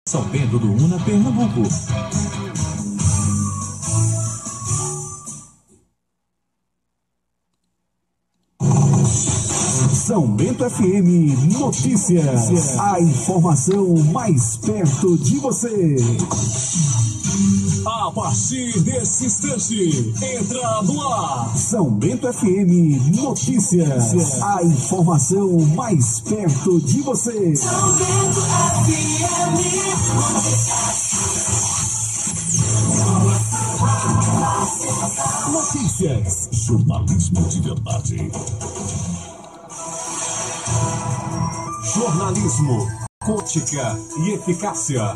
São Bento do Una, Pernambuco. São Bento FM Notícias. A informação mais perto de você. A partir desse instante, entra no ar. São Bento FM Notícias. A informação mais perto de você. São Bento FM Notícias. Jornalismo de verdade. Jornalismo, ética e eficácia.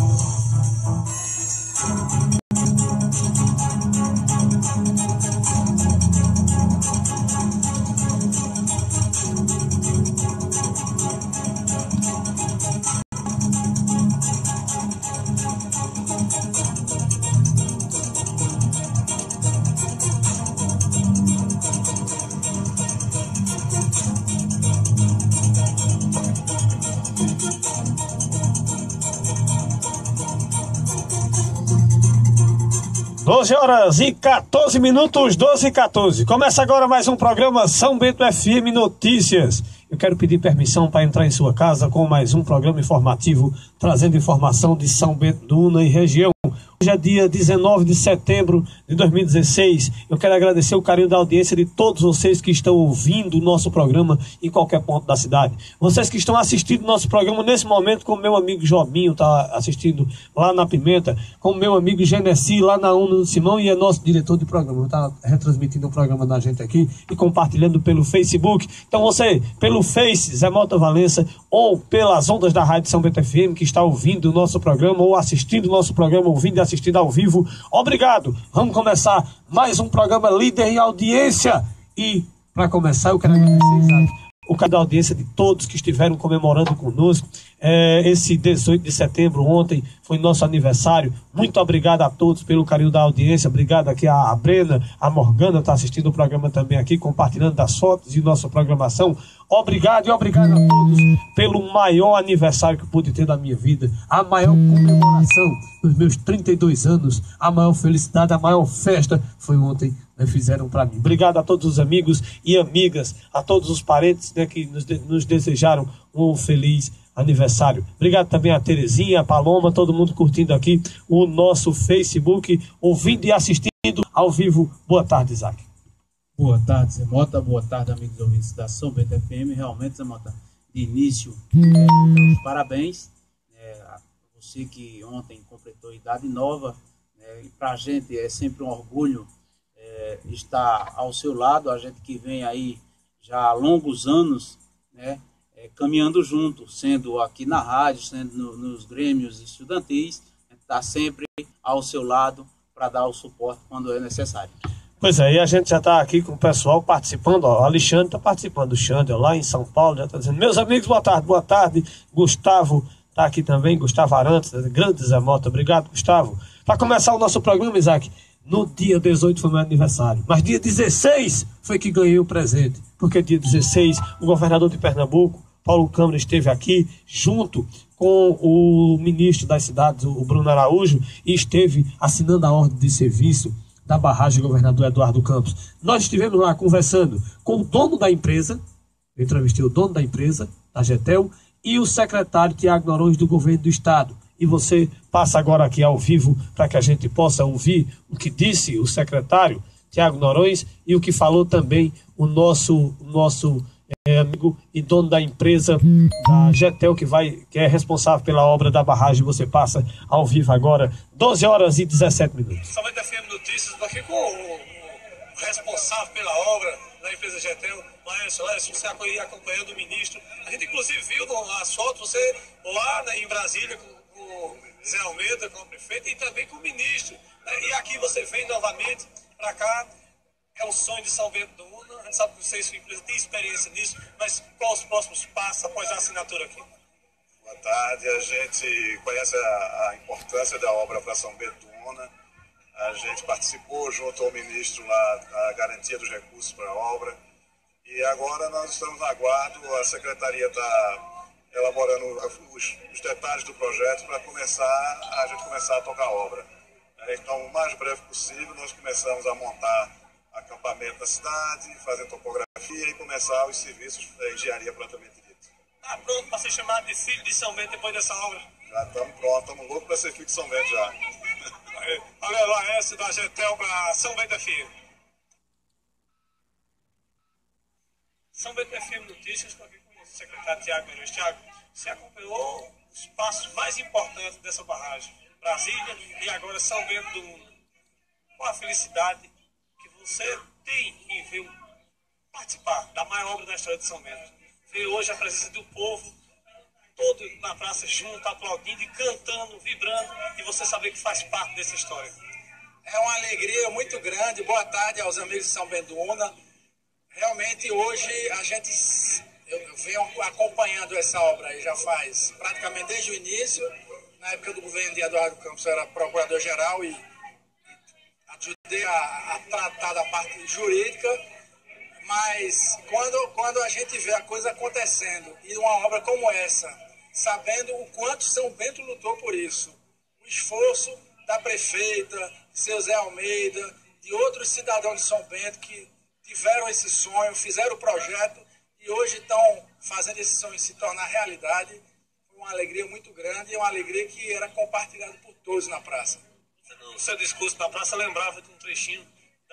Horas e 14 minutos, 12 e 14. Começa agora mais um programa São Bento FM Notícias. Eu quero pedir permissão para entrar em sua casa com mais um programa informativo, trazendo informação de São Bento do Una e região. Hoje é dia 19 de setembro de 2016. Eu quero agradecer o carinho da audiência de todos vocês que estão ouvindo o nosso programa em qualquer ponto da cidade. Vocês que estão assistindo o nosso programa nesse momento, como meu amigo Jobinho está assistindo lá na Pimenta, como meu amigo Genesi lá na Una do Simão, e é nosso diretor de programa. Está retransmitindo o programa da gente aqui e compartilhando pelo Facebook. Então você, pelo Face, Zé Mota Valença, ou pelas ondas da Rádio São Bento FM, que está ouvindo o nosso programa, ou assistindo o nosso programa, ouvindo e assistindo ao vivo, obrigado. Vamos começar mais um programa líder em audiência. E para começar eu quero agradecer, Isaac, o carinho da audiência de todos que estiveram comemorando conosco esse 18 de setembro. Ontem foi nosso aniversário. Muito obrigado a todos pelo carinho da audiência. Obrigado aqui a Brena, a Morgana está assistindo o programa também aqui, compartilhando das fotos de nossa programação. Obrigado e obrigado a todos pelo maior aniversário que eu pude ter da minha vida, a maior comemoração dos meus 32 anos, a maior felicidade, a maior festa foi ontem, né, fizeram para mim. Obrigado a todos os amigos e amigas, a todos os parentes, né, que nos desejaram um feliz aniversário. Obrigado também a Terezinha, a Paloma, todo mundo curtindo aqui o nosso Facebook, ouvindo e assistindo ao vivo. Boa tarde, Isaac. Boa tarde, Zé Mota. Boa tarde, amigos ouvintes da São Bento FM. Realmente, Zé Mota, de início, parabéns. A você que ontem completou idade nova. E para a gente é sempre um orgulho estar ao seu lado. A gente que vem aí já há longos anos, né, caminhando junto, sendo aqui na rádio, sendo nos grêmios estudantis, está sempre ao seu lado para dar o suporte quando é necessário. Pois é, e a gente já está aqui com o pessoal participando, ó, o Alexandre está participando, o Xander lá em São Paulo já está dizendo, meus amigos, boa tarde, Gustavo está aqui também, Gustavo Arantes, grande Zé Mota, obrigado, Gustavo. Para começar o nosso programa, Isaac, no dia 18 foi meu aniversário, mas dia 16 foi que ganhei o presente, porque dia 16 o governador de Pernambuco, Paulo Câmara, esteve aqui junto com o ministro das cidades, o Bruno Araújo, e esteve assinando a ordem de serviço da barragem governador Eduardo Campos. Nós estivemos lá conversando com o dono da empresa, eu entrevistei o dono da empresa, da Getel, e o secretário Tiago Norões do governo do estado. E você passa agora aqui ao vivo para que a gente possa ouvir o que disse o secretário Tiago Norões e o que falou também o nosso amigo e dono da empresa da Getel, que é responsável pela obra da barragem. Você passa ao vivo agora, 12 horas e 17 minutos. São Bento FM Notícias, estou aqui com o responsável pela obra da empresa Getel, Laércio, você acompanhando o ministro. A gente inclusive viu as fotos, você lá, né, em Brasília com o Zé Almeida, com o prefeito, e também com o ministro. E aqui você vem novamente para cá. É um sonho de São Bento do Una. A gente sabe que vocês, sua empresa, tem experiência nisso, mas quais os próximos passos após a assinatura aqui? Boa tarde. A gente conhece a importância da obra para São Bento do Una. A gente participou junto ao ministro lá da garantia dos recursos para a obra. E agora nós estamos no aguardo. A secretaria está elaborando os detalhes do projeto para a gente começar a tocar a obra. Então, o mais breve possível, nós começamos a montar acampamento na cidade, fazer topografia e começar os serviços da engenharia propriamente dita. Está pronto para ser chamado de filho de São Bento depois dessa obra? Já estamos prontos, estamos loucos para ser filho de São Bento já. Olha lá, essa da Getel para São Bento FM. São Bento FM Notícias, estou aqui com o secretário Tiago Norões. Tiago, você acompanhou os passos mais importantes dessa barragem, Brasília e agora São Bento do Mundo. Qual a felicidade que você tem em ver participar da maior obra da história de São Bento? Ver hoje a presença do povo todo na praça junto, aplaudindo e cantando, vibrando, e você saber que faz parte dessa história. É uma alegria muito grande. Boa tarde aos amigos de São Bento do Una. Realmente hoje eu venho acompanhando essa obra aí já faz praticamente desde o início. Na época do governo de Eduardo Campos eu era procurador-geral e ajudei a tratar da parte jurídica. Mas quando a gente vê a coisa acontecendo e uma obra como essa, sabendo o quanto São Bento lutou por isso, o esforço da prefeita, seu Zé Almeida, de outros cidadãos de São Bento que tiveram esse sonho, fizeram o projeto e hoje estão fazendo esse sonho se tornar realidade, foi uma alegria muito grande e uma alegria que era compartilhada por todos na praça. No seu discurso na praça, lembrava de um trechinho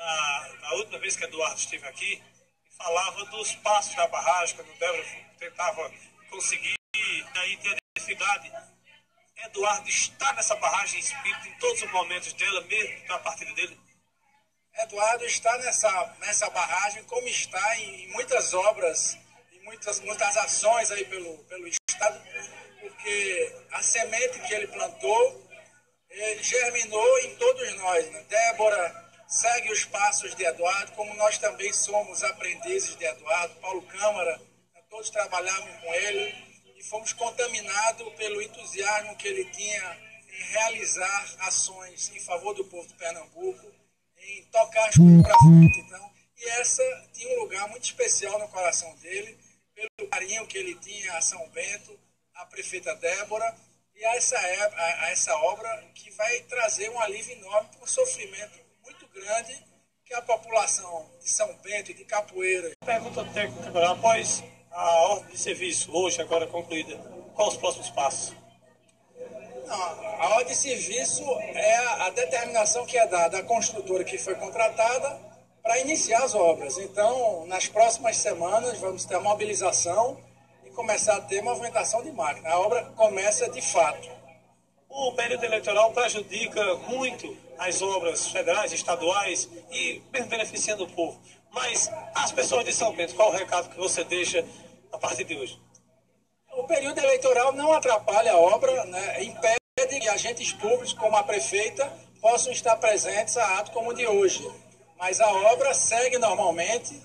da última vez que Eduardo esteve aqui, falava dos passos da barragem, quando o Débora tentava conseguir, daí ter a dificuldade. Eduardo está nessa barragem em espírito em todos os momentos dela, mesmo na partida dele? Eduardo está nessa barragem, como está em muitas obras, em muitas ações aí pelo Estado, porque a semente que ele plantou, ele germinou em todos nós, né? Débora segue os passos de Eduardo, como nós também somos aprendizes de Eduardo, Paulo Câmara, todos trabalhavam com ele e fomos contaminados pelo entusiasmo que ele tinha em realizar ações em favor do povo de Pernambuco, em tocar as coisas para frente. Então, e essa tinha um lugar muito especial no coração dele, pelo carinho que ele tinha a São Bento, a prefeita Débora, e a essa obra que vai trazer um alívio enorme para o sofrimento muito grande que a população de São Bento e de Capoeira. Pergunta técnica agora, após a ordem de serviço, hoje agora concluída, quais os próximos passos? Não, a ordem de serviço é a determinação que é dada à construtora que foi contratada para iniciar as obras. Então, nas próximas semanas, vamos ter a mobilização e começar a ter movimentação de máquina. A obra começa de fato. O período eleitoral prejudica muito as obras federais, estaduais e mesmo beneficiando o povo. Mas as pessoas de São Bento, qual o recado que você deixa a partir de hoje? O período eleitoral não atrapalha a obra, né? Impede que agentes públicos, como a prefeita, possam estar presentes a ato como o de hoje. Mas a obra segue normalmente,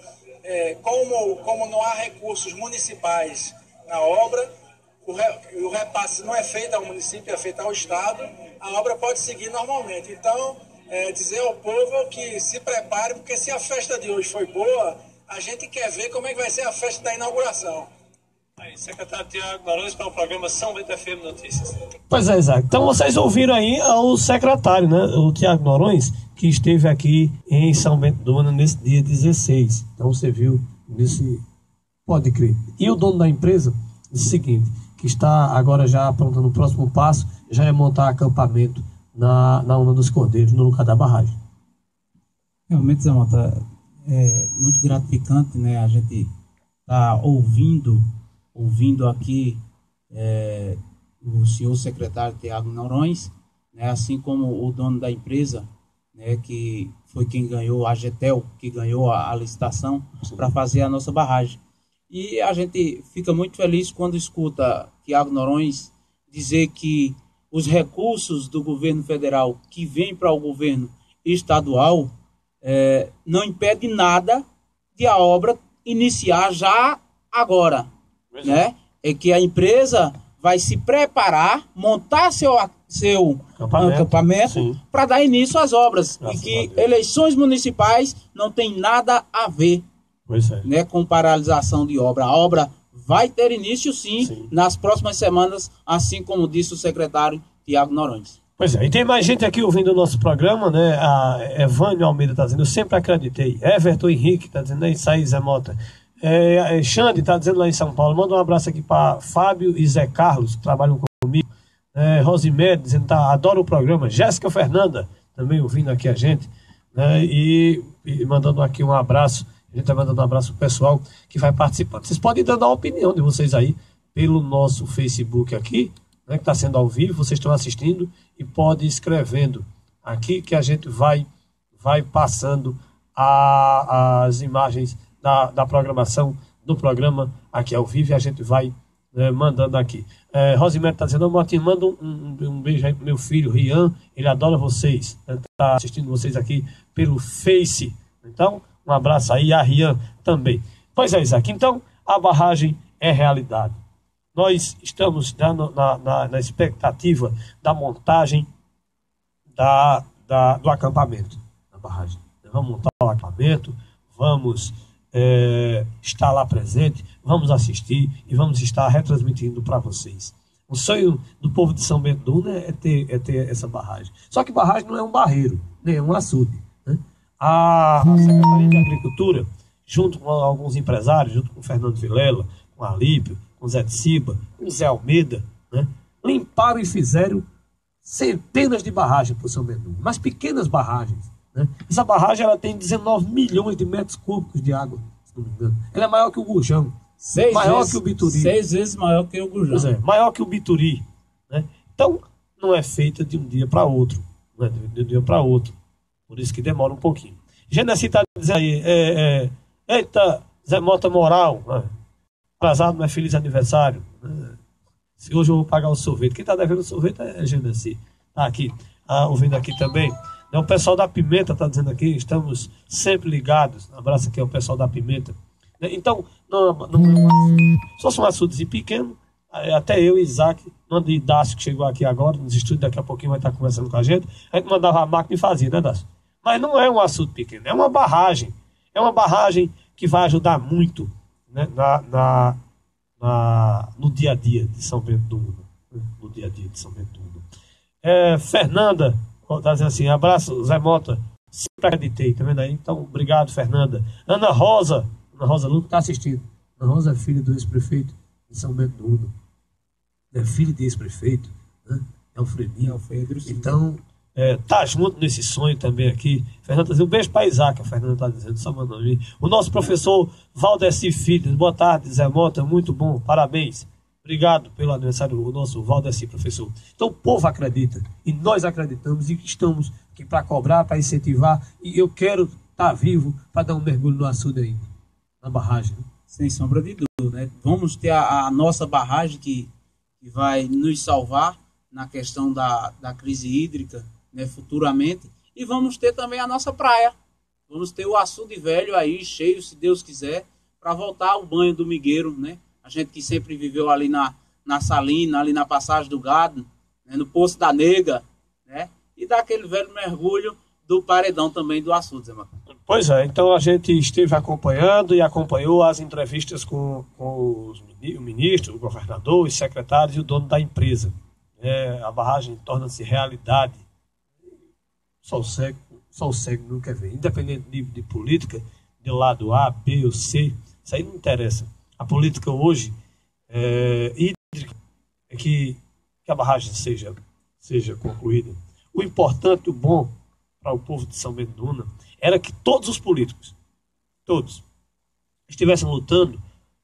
como não há recursos municipais na obra, o repasse não é feito ao município, é feito ao Estado, a obra pode seguir normalmente. Então, dizer ao povo que se prepare, porque se a festa de hoje foi boa, a gente quer ver como é que vai ser a festa da inauguração. Aí, secretário Tiago Norões para o programa São Bento FM Notícias. Pois é, Isaac. Então vocês ouviram aí o secretário, né, o Tiago Norões, que esteve aqui em São Bento do Una nesse dia 16. Então você viu nesse... Pode crer. E o dono da empresa disse o seguinte, que está agora já aprontando o próximo passo, já é montar acampamento na Una dos Cordeiros, no lugar da barragem. Realmente, Zé Mota, é muito gratificante, né? A gente está ouvindo aqui o senhor secretário Tiago Norões, né? Assim como o dono da empresa, né? Que foi quem ganhou, a Getel, que ganhou a licitação para fazer a nossa barragem. E a gente fica muito feliz quando escuta Tiago Norões dizer que os recursos do governo federal que vêm para o governo estadual não impede nada de a obra iniciar já agora. Né? É que a empresa vai se preparar, montar seu acampamento para dar início às obras. Graças e que eleições municipais não tem nada a ver, né, com paralisação de obra. A obra vai ter início sim, nas próximas semanas, assim como disse o secretário Tiago Noronha. Pois é, e tem mais gente aqui ouvindo o nosso programa, né? A Evânio Almeida está dizendo, eu sempre acreditei. Everton Henrique está dizendo, isso aí, Zé Mota. Xande está dizendo lá em São Paulo, manda um abraço aqui para Fábio e Zé Carlos, que trabalham comigo. Rosimério dizendo, adoro o programa. Jéssica Fernanda, também ouvindo aqui a gente, né? E mandando aqui um abraço. A gente está mandando um abraço pro pessoal que vai participando. Vocês podem dar a opinião de vocês aí pelo nosso Facebook aqui, né, que está sendo ao vivo, vocês estão assistindo, e pode ir escrevendo aqui que a gente vai passando as imagens da programação do programa aqui ao vivo, e a gente vai mandando aqui. Rosimério está dizendo, Martinho, manda um beijo aí pro meu filho, Rian, ele adora vocês, está assistindo vocês aqui pelo Face. Então, um abraço aí, a Rian também. Pois é, Isaac, então a barragem é realidade. Nós estamos na expectativa da montagem do acampamento na barragem. Vamos montar o acampamento, vamos estar lá presente, vamos assistir e vamos estar retransmitindo para vocês. O sonho do povo de São Bento do Una é ter essa barragem. Só que barragem não é um barreiro, nem é um açude, né? A Secretaria de Agricultura, junto com alguns empresários, junto com o Fernando Vilela, com a Alípio, com o Zé de Ciba, com o Zé Almeida, né, limparam e fizeram centenas de barragens para o São Bento, mas pequenas barragens, né? Essa barragem ela tem 19 milhões de metros cúbicos de água, se não me engano. Ela é maior que o Gurjão, maior que o Bituri. 6 vezes maior que o Gurjão. Maior que o Bituri, né? Então, não é feita de um dia para outro, não é de um dia para outro. Por isso que demora um pouquinho. Genesi está dizendo aí, eita, Zé Mota Moral, né? Atrasado, mas feliz aniversário. Se hoje eu vou pagar o sorvete. Quem está devendo o sorvete é Genesi. Está aqui, ouvindo aqui também. O pessoal da Pimenta está dizendo aqui, estamos sempre ligados. Um abraço aqui ao pessoal da Pimenta. Então, não é se fosse um açudezinho pequeno, até eu e Isaac, de Dácio, que chegou aqui agora, nos estúdios, daqui a pouquinho vai estar conversando com a gente mandava a máquina e fazia, né, Dácio? Mas não é um açude pequeno, é uma barragem. É uma barragem que vai ajudar muito, né, no dia a dia de São Bento do Una. No dia a dia de São Bento do Una. Fernanda está dizendo assim, abraço, Zé Mota, sempre acreditei, tá vendo aí? Então, obrigado, Fernanda. Ana Rosa Luto está assistindo. Ana Rosa é filha do ex-prefeito de São Bento do Una. É filha de ex-prefeito, né? É o Fredinho. Então, tá junto nesse sonho também aqui. Fernanda está dizendo, um beijo para Isaac, a Fernanda está dizendo, só mandando ali. O nosso professor Valdeci Filho, boa tarde, Zé Mota, muito bom, parabéns. Obrigado pelo aniversário, o nosso Valdeci, professor. Então o povo acredita, e nós acreditamos, e estamos aqui para cobrar, para incentivar, e eu quero estar vivo para dar um mergulho no açude aí, na barragem. Né? Sem sombra de dúvida, né? Vamos ter a nossa barragem que vai nos salvar na questão da crise hídrica, né, futuramente, e vamos ter também a nossa praia. Vamos ter o açude velho aí, cheio, se Deus quiser, para voltar ao banho do Migueiro, né? A gente que sempre viveu ali na Salina, ali na Passagem do Gado, né, no Poço da Nega, né? E dar aquele velho mergulho do paredão também do açude, Zé Mota. Pois é, então a gente esteve acompanhando e acompanhou as entrevistas com o ministro, o governador, os secretários e o dono da empresa. A barragem torna-se realidade. Só o cego não quer ver. Independente de política, de lado A, B ou C, isso aí não interessa. A política hoje hídrica é que a barragem seja concluída. O importante, o bom para o povo de São Bento do Una era que todos os políticos, todos, estejam lutando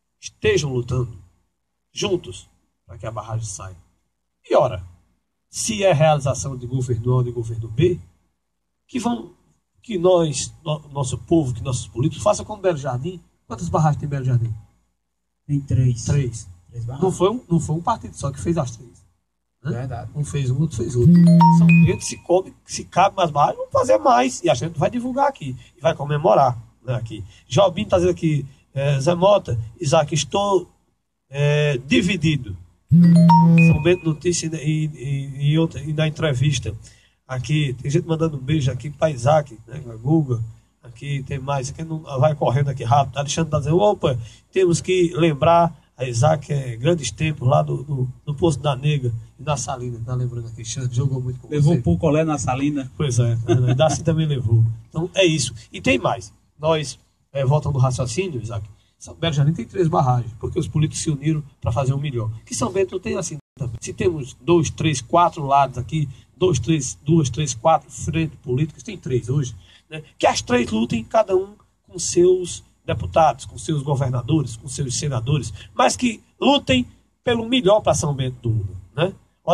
juntos para que a barragem saia. E ora, se é realização de governo A ou de governo B, que nosso povo, que nossos políticos façam como Belo Jardim. Quantas barragens tem Belo Jardim? Tem 3. 3. Não foi um partido só que fez as 3. Né? Verdade. Um fez um, outro fez outro. São Bento, se cabe mais barragens, vamos fazer mais. E a gente vai divulgar aqui. E vai comemorar, né, aqui. Jobim está dizendo aqui, Zé Mota, Isaac, estou dividido. São Bento Notícia e na entrevista. Aqui, tem gente mandando um beijo aqui para Isaac, né, a Guga. Aqui tem mais, aqui não vai correndo aqui rápido. Alexandre está dizendo, opa, temos que lembrar a Isaac grandes tempos lá do Poço da Nega e da Salina, tá lembrando aqui, Xande jogou muito com Levou você. pro colé na Salina. Pois é, a Daci também levou. Então é isso. E tem mais. Nós, voltando do raciocínio, Isaac, São Bento já nem tem 3 barragens, porque os políticos se uniram para fazer o melhor. Que São Bento tem assim também. Se temos 2, 3, 4 lados aqui, 2, 3, 4 frentes políticas, tem 3 hoje, né? Que as 3 lutem, cada um com seus deputados, com seus governadores, com seus senadores, mas que lutem pelo melhor para São Bento do Una, né?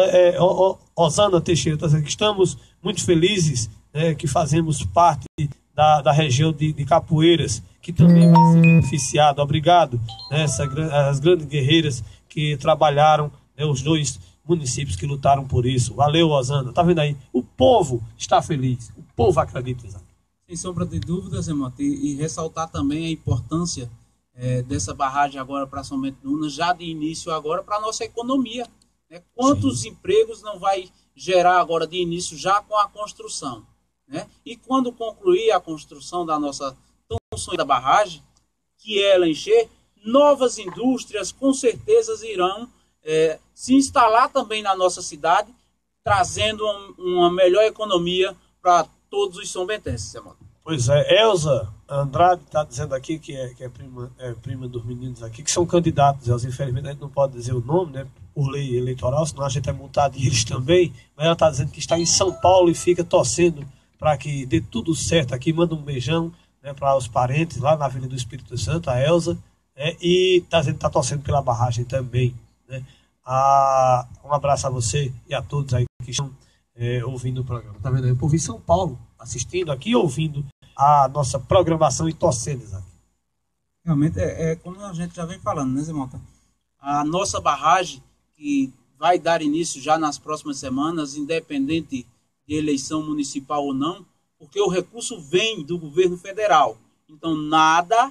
Osana Teixeira está dizendo que estamos muito felizes, né, que fazemos parte da região de Capoeiras, que também vai ser beneficiado. Obrigado, né, as grandes guerreiras que trabalharam, né, os 2 municípios que lutaram por isso. Valeu, Osana. Tá vendo aí? O povo está feliz. O povo acredita, Isaac. Sem sombra de dúvidas, irmão, e ressaltar também a importância dessa barragem agora para São Bento do Una, já de início agora para a nossa economia. Né? Quantos Sim. empregos não vai gerar agora de início já com a construção? Né? E quando concluir a construção da nossa tão sonhada barragem, que ela encher, novas indústrias com certeza irão se instalar também na nossa cidade, trazendo uma melhor economia para todos os são-bentenses, irmão. Pois é, Elza Andrade está dizendo aqui que é prima dos meninos aqui, que são candidatos. Elza, infelizmente a gente não pode dizer o nome, né, por lei eleitoral, senão a gente é multado e eles também. Mas ela está dizendo que está em São Paulo e fica torcendo para que dê tudo certo aqui. Manda um beijão, né, para os parentes lá na Avenida do Espírito Santo, a Elza, e está dizendo que está torcendo pela barragem também, né. Um abraço a você e a todos aí que estão ouvindo o programa. Tá vendo aí? O povo em São Paulo assistindo aqui e ouvindo a nossa programação e torcendo, Isaac. Realmente, como a gente já vem falando, né, Zé Mota? A nossa barragem, que vai dar início já nas próximas semanas, independente de eleição municipal ou não, porque o recurso vem do governo federal. Então, nada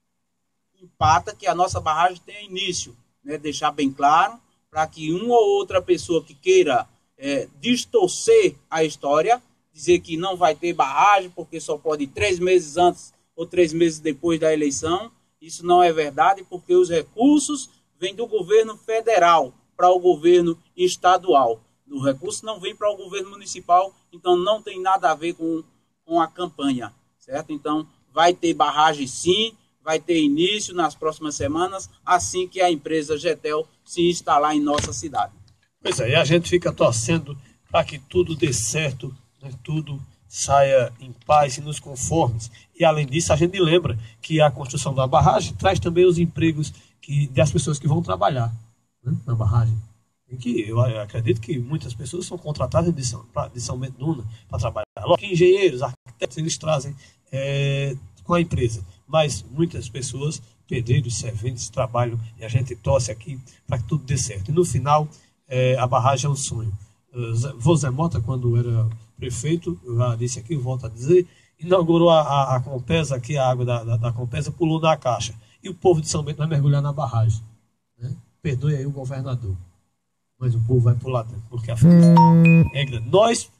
empata que a nossa barragem tenha início. Né? Deixar bem claro, para que uma ou outra pessoa que queira distorcer a história, dizer que não vai ter barragem porque só pode ir 3 meses antes ou 3 meses depois da eleição. Isso não é verdade, porque os recursos vêm do governo federal para o governo estadual. O recurso não vem para o governo municipal, então não tem nada a ver com a campanha, certo? Então vai ter barragem sim, vai ter início nas próximas semanas, assim que a empresa Getel se instalar em nossa cidade. Pois é, e a gente fica torcendo para que tudo dê certo, né, tudo saia em paz e nos conformes. E além disso, a gente lembra que a construção da barragem traz também os empregos das pessoas que vão trabalhar, né, na barragem. E que eu acredito que muitas pessoas são contratadas de São Bento do Una para trabalhar. Lógico que engenheiros, arquitetos, eles trazem com a empresa. Mas muitas pessoas, pedreiros, serventes, trabalham e a gente torce aqui para que tudo dê certo. E no final, a barragem é um sonho. Zé Mota, quando era prefeito, eu já disse aqui, volto a dizer, inaugurou a Compesa aqui, a água da Compesa pulou na caixa. E o povo de São Bento vai mergulhar na barragem. Né? Perdoe aí o governador. Mas o povo vai pular dentro, porque a felicidade é grande.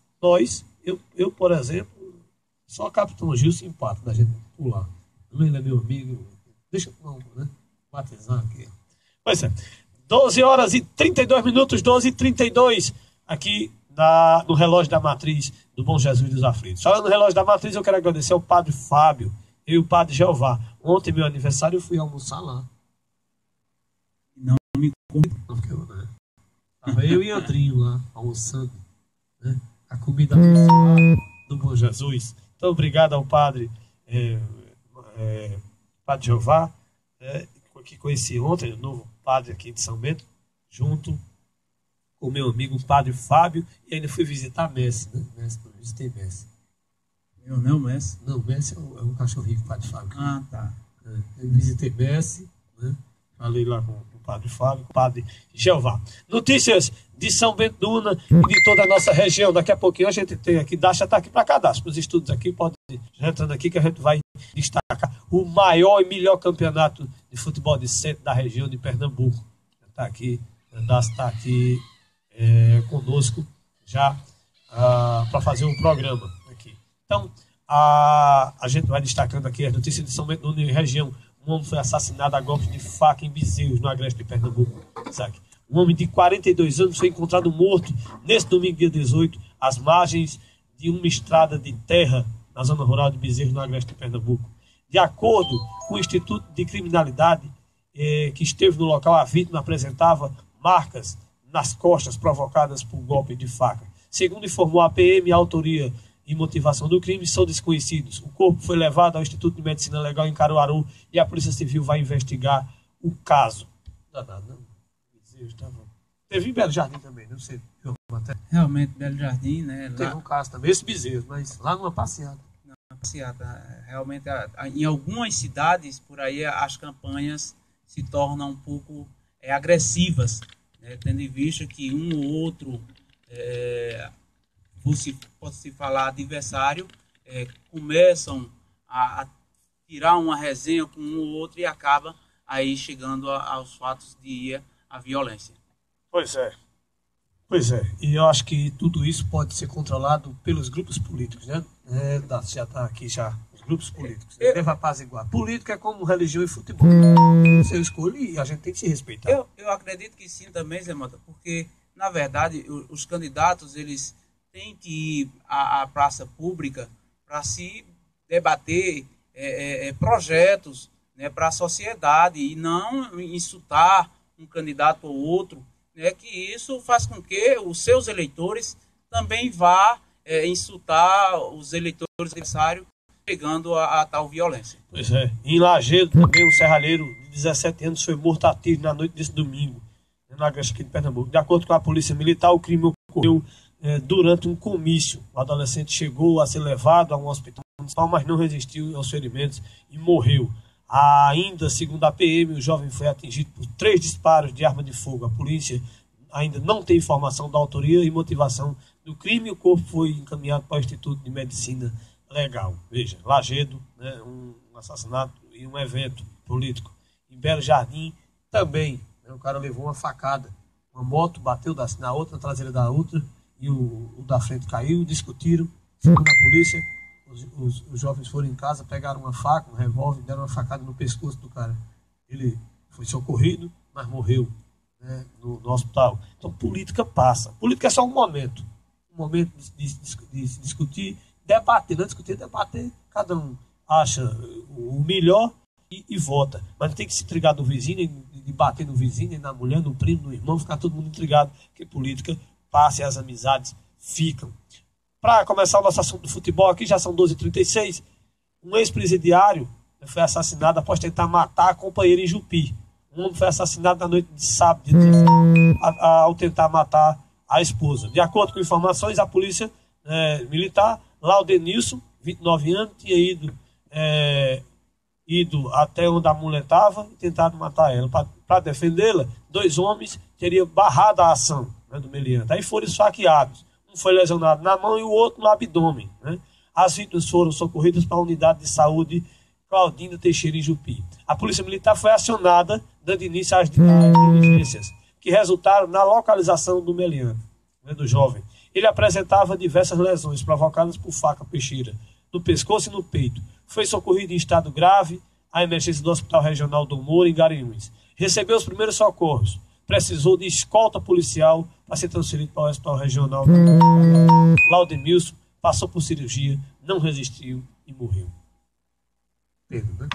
Eu, por exemplo, só o Capitão Gil se empata da gente pular. Ele é meu amigo. Deixa eu batizar aqui. Pois é. 12 horas e 32 minutos, 12h32, aqui no relógio da Matriz do Bom Jesus dos Aflitos. Falando no relógio da Matriz, eu quero agradecer ao Padre Fábio e o Padre Jeová. Ontem, meu aniversário, eu fui almoçar lá. Não me convidou. Estava eu e Andrinho lá, almoçando, né? A comida abençoada do Bom Jesus. Então, obrigado ao Padre Padre Jeová, que conheci ontem, o novo padre aqui de São Bento, junto com o meu amigo o Padre Fábio, e ainda fui visitar Messi, né? Visitei Messi. Eu não, Messi? Não, Messi é um cachorrinho, o Padre Fábio. Ah, tá. Eu visitei Messi, né? Falei lá com o Padre Fábio, com o Padre Jeová. Notícias de São Bento do Una e de toda a nossa região. Daqui a pouquinho a gente tem aqui, Dasha está aqui para cadastro, para os estudos aqui, pode ir entrando aqui que a gente vai destacar o maior e melhor campeonato de futebol de centro da região de Pernambuco. Está aqui, Dasha está aqui conosco já para fazer um programa aqui. Então, a gente vai destacando aqui as notícias de São Bento do Una e região. Um homem foi assassinado a golpes de faca em Bezerros, no agreste de Pernambuco. Isaac. Um homem de 42 anos foi encontrado morto nesse domingo, dia 18, às margens de uma estrada de terra na zona rural de Bezerros, no agreste de Pernambuco. De acordo com o Instituto de Criminalidade que esteve no local, a vítima apresentava marcas nas costas provocadas por golpe de faca. Segundo informou a PM, a autoria e motivação do crime são desconhecidos. O corpo foi levado ao Instituto de Medicina Legal em Caruaru e a Polícia Civil vai investigar o caso. Não. Teve em Belo Jardim também, não sei. Realmente, Belo Jardim, né? Teve um caso também, esse Bezerro, mas lá numa passeada. Realmente, em algumas cidades por aí as campanhas se tornam um pouco agressivas, né? Tendo em vista que um ou outro, pode-se falar adversário, começam a tirar uma resenha com um ou outro e acaba aí chegando aos fatos de a violência. Pois é. E eu acho que tudo isso pode ser controlado pelos grupos políticos, né? Já está aqui os grupos políticos. Deve apaziguar. Política é como religião e futebol. Você escolhe e a gente tem que se respeitar. Eu acredito que sim também, Zé Mota, porque, na verdade, os candidatos, eles têm que ir à praça pública para se debater projetos, né, para a sociedade e não insultar um candidato ou outro, né, que isso faz com que os seus eleitores também vá insultar os eleitores adversários, chegando a tal violência. Pois é. Em Lajedo, também um serralheiro de 17 anos foi morto a tiro na noite desse domingo, na agreste aqui de Pernambuco. De acordo com a Polícia Militar, o crime ocorreu durante um comício. O adolescente chegou a ser levado a um hospital municipal, mas não resistiu aos ferimentos e morreu. Ainda, segundo a PM, o jovem foi atingido por 3 disparos de arma de fogo. A polícia ainda não tem informação da autoria e motivação do crime. O corpo foi encaminhado para o Instituto de Medicina Legal. Veja, Lajedo, né, um assassinato e um evento político. Em Belo Jardim também, né, o cara levou uma facada. Uma moto bateu na outra, na traseira da outra, e o da frente caiu, discutiram. Segundo a polícia, os jovens foram em casa, pegaram uma faca, um revólver, deram uma facada no pescoço do cara. Ele foi socorrido, mas morreu, né, no hospital. Então, política passa. Política é só um momento. Um momento de discutir, debater. Não discutir, debater. Cada um acha o melhor e vota. Mas não tem que se intrigar do vizinho, de bater no vizinho, na mulher, no primo, no irmão, ficar todo mundo intrigado. Porque política passa e as amizades ficam. Para começar o nosso assunto do futebol aqui, já são 12h36, um ex-presidiário foi assassinado após tentar matar a companheira em Jupi. Um homem foi assassinado na noite de sábado, ao tentar matar a esposa. De acordo com informações, a polícia militar, Laudenilson, 29 anos, tinha ido até onde a mulher estava e tentado matar ela. Para defendê-la, 2 homens teriam barrado a ação, né, do meliante. Aí foram esfaqueados. Um foi lesionado na mão e o outro no abdômen, né? As vítimas foram socorridas para a unidade de saúde Claudina Teixeira em Jupi. A polícia militar foi acionada, dando início às diligências, que resultaram na localização do meliante, né, do jovem. Ele apresentava diversas lesões provocadas por faca peixeira, no pescoço e no peito. Foi socorrido em estado grave à emergência do Hospital Regional do Moura, em Garanhuns. Recebeu os primeiros socorros. Precisou de escolta policial para ser transferido para o Hospital Regional. Laudemilson passou por cirurgia, não resistiu e morreu. Pedro, né?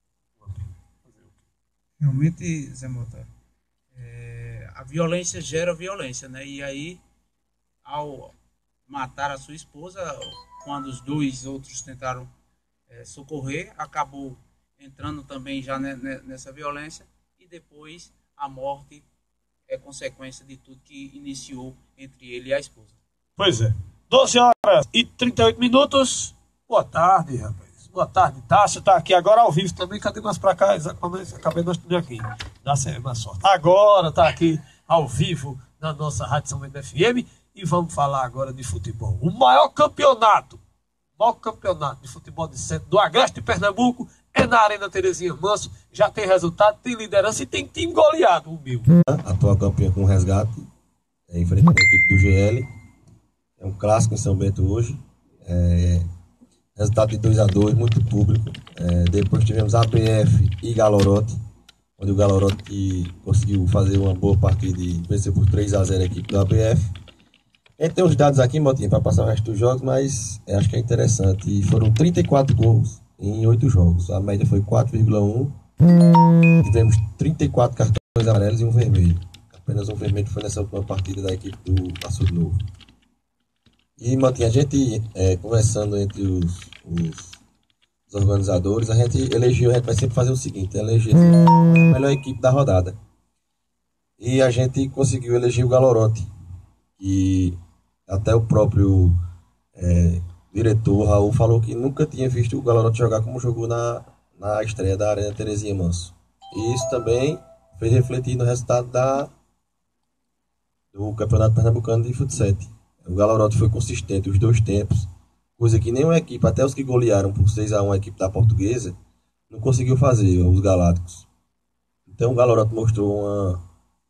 Realmente, Zé Mota, a violência gera violência, né? E aí, ao matar a sua esposa, quando os 2 outros tentaram socorrer, acabou entrando também já nessa violência, e depois a morte é consequência de tudo que iniciou entre ele e a esposa. Pois é. 12h38. Boa tarde, rapaz. Boa tarde. Tássio está aqui agora ao vivo também. Cadê nós para cá? Acabei nós tudo aqui. Dá uma sorte. Agora está aqui ao vivo na nossa Rádio São Bento FM e vamos falar agora de futebol. O maior campeonato de futebol de centro do agreste de Pernambuco é na Arena Terezinha Manso. Já tem resultado, tem liderança e tem time goleado, o meu. Atual campeão com resgate, enfrentando a equipe do GL. É um clássico em São Bento hoje. Resultado de 2-2, muito público. Depois tivemos ABF e Galorote, onde o Galorote conseguiu fazer uma boa partida e vencer por 3-0 a equipe do ABF. A gente tem os dados aqui, Motinha, para passar o resto dos jogos, mas acho que é interessante. E foram 34 gols em 8 jogos. A média foi 4,1. Tivemos 34 cartões amarelos e um vermelho. Apenas um vermelho foi nessa última partida da equipe do Açude Novo. E, Motinha, a gente, conversando entre os organizadores, a gente vai sempre fazer o seguinte, eleger a melhor equipe da rodada. E a gente conseguiu eleger o Galorote, e até o próprio diretor, Raul, falou que nunca tinha visto o Galorote jogar como jogou na estreia da Arena Terezinha Manso. E isso também fez refletir no resultado do Campeonato Pernambucano de Futsal. O Galorote foi consistente os 2 tempos, coisa que nenhuma equipe, até os que golearam por 6-1 a equipe da Portuguesa, não conseguiu fazer, os Galácticos. Então o Galorote mostrou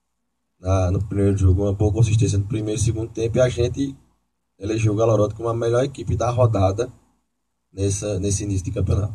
no primeiro jogo uma boa consistência no primeiro e segundo tempo, e a gente elegeu o Galorote como a melhor equipe da rodada nesse início de campeonato.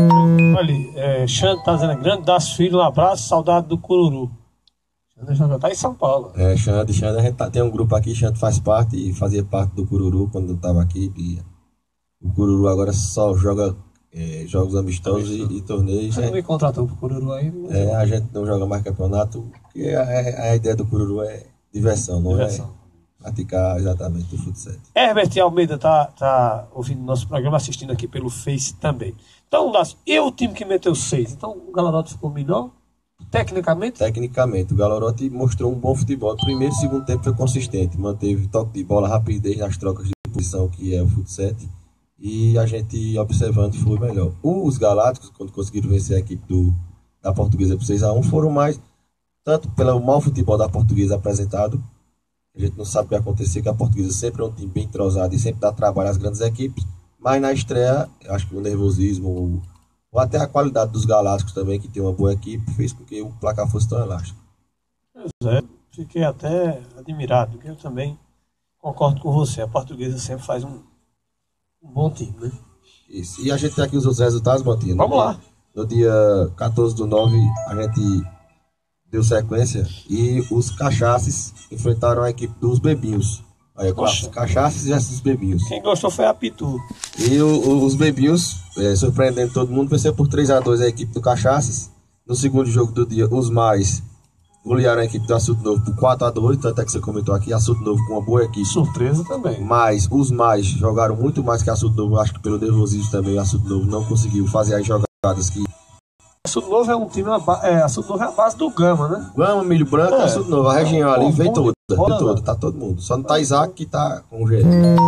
Olha, Xande tá dizendo, grande das filhas, um abraço, saudade do Cururu. Xande tá em São Paulo. Xande, a gente tem um grupo aqui, Xande faz parte e fazia parte do Cururu quando eu estava aqui. E o Cururu agora só joga jogos amistosos e torneios. Você não me contratou pro Cururu aí? A gente não joga mais campeonato, porque a ideia do Cururu é diversão, não é praticar exatamente o futsal. Herbert Almeida tá ouvindo nosso programa, assistindo aqui pelo Face também. Então, e o time que meteu 6? Então, o Galorote ficou melhor? Tecnicamente? Tecnicamente, o Galorote mostrou um bom futebol. O primeiro e segundo tempo foi consistente, manteve toque de bola, rapidez nas trocas de posição, que é o futsal, e a gente observando foi melhor. Os Galácticos, quando conseguiram vencer a equipe da Portuguesa por 6-1, foram mais, tanto pelo mau futebol da Portuguesa apresentado, a gente não sabe o que acontecer, que a Portuguesa sempre é um time bem entrosado e sempre dá trabalho às grandes equipes, mas na estreia, acho que o nervosismo ou até a qualidade dos Galácticos também, que tem uma boa equipe, fez com que o placar fosse tão elástico. Fiquei até admirado, porque eu também concordo com você. A Portuguesa sempre faz um bom time, né? Isso. E a gente tem aqui os outros resultados, Botinha. Vamos lá. No dia 14/9, a gente deu sequência e os Cachaças enfrentaram a equipe dos Bebinhos. Aí, Cachaças e esses Bebinhos. Quem gostou foi a Pitu. E os Bebinhos, surpreendendo todo mundo, venceu por 3-2 a equipe do Cachaças. No segundo jogo do dia, os Mais golearam a equipe do Açude Novo por 4-2, tanto é que você comentou aqui, Açude Novo com uma boa equipe. Surpresa também. Mas os Mais jogaram muito mais que Açude Novo, acho que pelo nervosismo também, o Açude Novo não conseguiu fazer as jogadas que... Açude Novo é um time, Açude Novo é a base do Gama, né? Gama, Milho Branco, Açude Novo, a região ali veio toda, tá todo mundo. Só não tá Isaac que tá com o GR.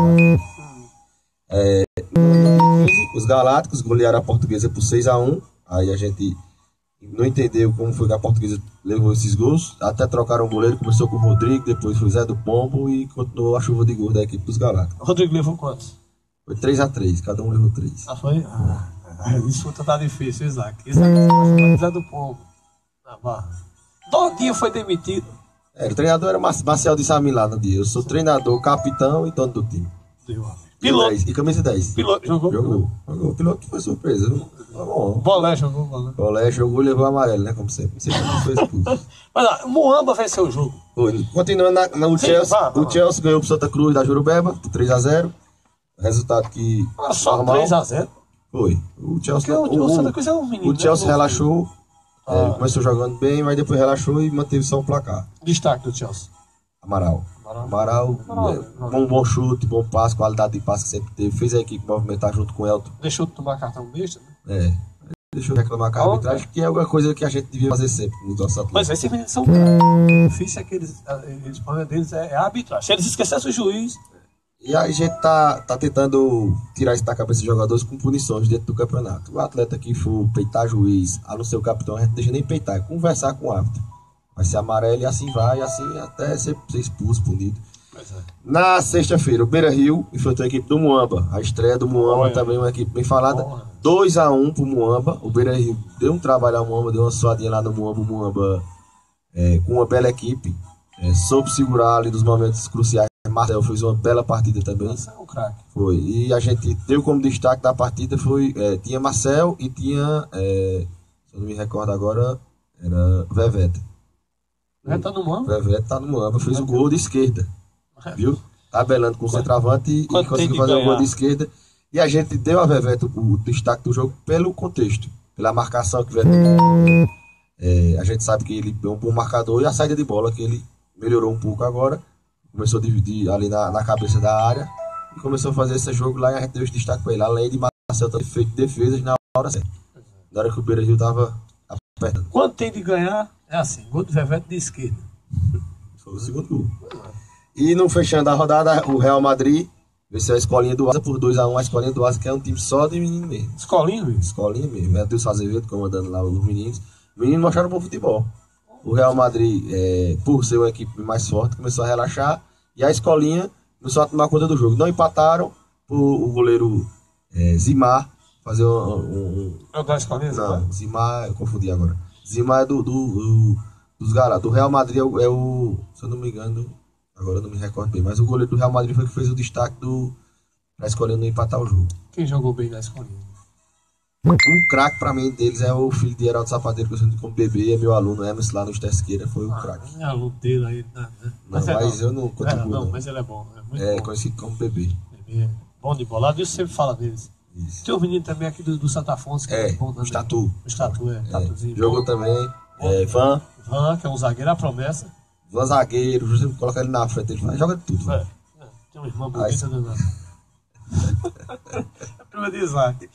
Os Galácticos golearam a Portuguesa por 6-1, aí a gente não entendeu como foi que a Portuguesa levou esses gols, até trocaram o goleiro, começou com o Rodrigo, depois foi o Zé do Pombo e continuou a chuva de gols da equipe dos Galácticos. O Rodrigo levou quantos? Foi 3-3, cada um levou 3. Foi? A disputa tá difícil, Isaac. Isaac Zé do Pombo, na Barra. Dodinho foi demitido. O treinador era Marcel de Samir lá no dia. Eu sou treinador, capitão e dono do time. Piloto. E camisa 10. Piloto jogou. O piloto foi surpresa. Bolé jogou. Bolé jogou e levou amarelo, né? Como sempre. Sempre foi expulso. Mas o Muamba venceu o jogo. Continuando o Chelsea ganhou pro Santa Cruz da Jurubeba por 3-0. Resultado que. Só 3-0? Foi. O Chelsea. O Santa Cruz é um menino. O Chelsea relaxou. Começou jogando bem, mas depois relaxou e manteve só um placar. Destaque do Chelsea. Amaral, um bom chute, bom passe, qualidade de passe que sempre teve. Fez a equipe movimentar junto com o Elton. Deixou de tomar cartão besta, né? Deixou de reclamar com a arbitragem, que é uma coisa que a gente devia fazer sempre nos nossos atletas. Mas esses meninos são difícil, é que o problema deles é a arbitragem. Se eles esquecessem o juiz... E a gente tá tentando tirar isso da cabeça dos jogadores com punições dentro do campeonato. O atleta que for peitar juiz, a não ser o capitão, a gente não deixa nem peitar, é conversar com o árbitro. Vai ser amarelo e assim vai, assim até ser expulso, punido. Na sexta-feira, o Beira Rio enfrentou a equipe do Muamba. A estreia do Muamba também uma equipe bem falada. 2-1 pro Muamba. O Beira Rio deu um trabalho ao Muamba, deu uma suadinha lá no Muamba. O Muamba com uma bela equipe, soube segurar ali nos momentos cruciais, Marcel fez uma bela partida também. Marcel é um craque. Foi. E a gente deu como destaque da partida tinha Marcel e tinha, se eu não me recordo agora, era Veveta. Veveta tá no Muamba? Veveta tá no Muamba, fez o gol de esquerda. Viu? Tabelando com o centroavante e conseguiu fazer o gol de esquerda. E a gente deu a Veveta o destaque do jogo pelo contexto, pela marcação que Veveta. A gente sabe que ele é um bom marcador e a saída de bola que ele melhorou um pouco agora. Começou a dividir ali na cabeça da área e começou a fazer esse jogo lá e a gente deu esse destaque para ele. Além de Marcel ter feito defesas na hora certa. Na hora que o Beira-Rio estava apertando. Quando tem de ganhar, é assim, gol do Veveta de esquerda. Foi o segundo gol. E no fechando a rodada, o Real Madrid venceu a Escolinha do Asa por 2-1. A Escolinha do Asa, que é um time só de menino mesmo. Escolinha mesmo? Escolinha mesmo. É Deus Azevedo comandando lá os meninos. Os meninos mostraram bom futebol. O Real Madrid, por ser uma equipe mais forte, começou a relaxar. E a Escolinha começou a tomar conta do jogo. Não empataram o goleiro Zimar fazer É o da Escolinha? Não, Zimar, eu confundi agora. Zimar é dos garotos. Do Real Madrid se eu não me engano, agora eu não me recordo bem, mas o goleiro do Real Madrid foi que fez o destaque pra Escolinha não empatar o jogo. Quem jogou bem na Escolinha? O craque pra mim deles é o filho de Heraldo Sapateiro, que eu sinto como bebê, é meu aluno, Emerson, lá no Estesqueira, foi o craque. É aluno dele aí, né? Mas eu não contribuo. Não, mas ele é bom. É muito bom. Conhecido como bebê. Bebê, bom de bola. Isso sempre fala deles. Isso. Tem um menino também aqui do Santo Afonso, que é bom também. O Statu. O Statu, Tatuzinho. Jogou bom. também. Van, que é um zagueiro, a promessa. Van zagueiro, você coloca ele na frente, ele joga de tudo. Tem uma irmã bonita danada. É prima de Isaac.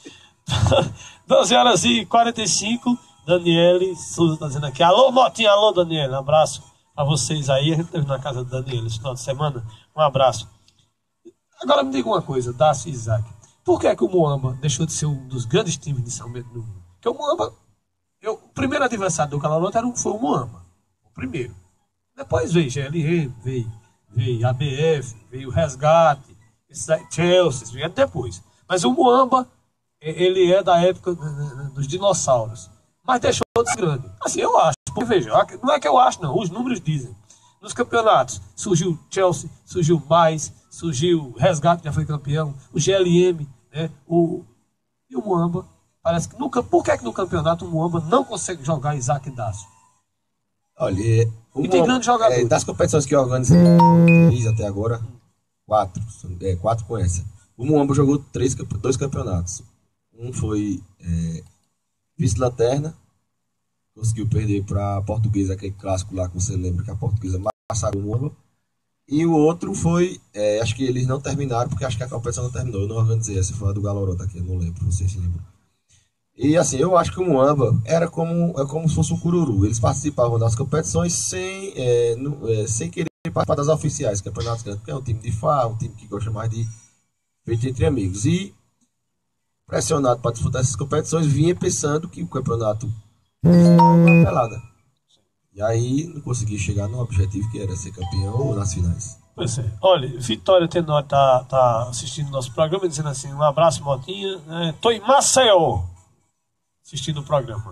12h45, Daniele Souza está dizendo aqui. Alô, Motinha, alô, Daniele. Um abraço para vocês aí. A gente esteve na casa do Daniele esse final de semana. Um abraço. Agora me diga uma coisa, Dácio e Isaac. Por que é que o Muamba deixou de ser um dos grandes times de São Bento do mundo? Porque o Muamba, o primeiro adversário do Caloroto foi o Muamba. O primeiro. Depois veio GLM, veio ABF, veio o Resgate, Chelsea, vieram depois. Mas o Muamba, ele é da época dos dinossauros. Mas deixou de ser grande. Assim, eu acho. Porque, veja, não é que eu acho, não. Os números dizem. Nos campeonatos, surgiu Chelsea, surgiu Mais, surgiu Resgate, já foi campeão, o GLM, né? E o Muamba, parece que nunca. Por que no campeonato o Muamba não consegue jogar Isaac e Dácio? Olha, e tem grandes jogadores. Das competições que eu organizei até agora, 4 com essa. O Muamba jogou 2 campeonatos. Um foi vice-lanterna, conseguiu perder para a Portuguesa, aquele clássico lá que você lembra que a Portuguesa massacrou o Muamba. E o outro foi, acho que eles não terminaram, porque acho que a competição não terminou. Eu não organizei essa, foi a do Galorota aqui, eu não lembro, vocês se lembram. E assim, eu acho que o Muamba era como se fosse um cururu. Eles participavam das competições sem querer participar das oficiais, campeonatos grandes, porque é um time de farra, um time que gosta mais de feito entre amigos. E pressionado para disputar essas competições, vinha pensando que o campeonato era uma pelada. E aí não conseguia chegar no objetivo que era ser campeão nas finais. Pois é. Olha, Vitória Tenório tá assistindo nosso programa, dizendo assim, um abraço, Motinha. Tô em Maceió assistindo o programa.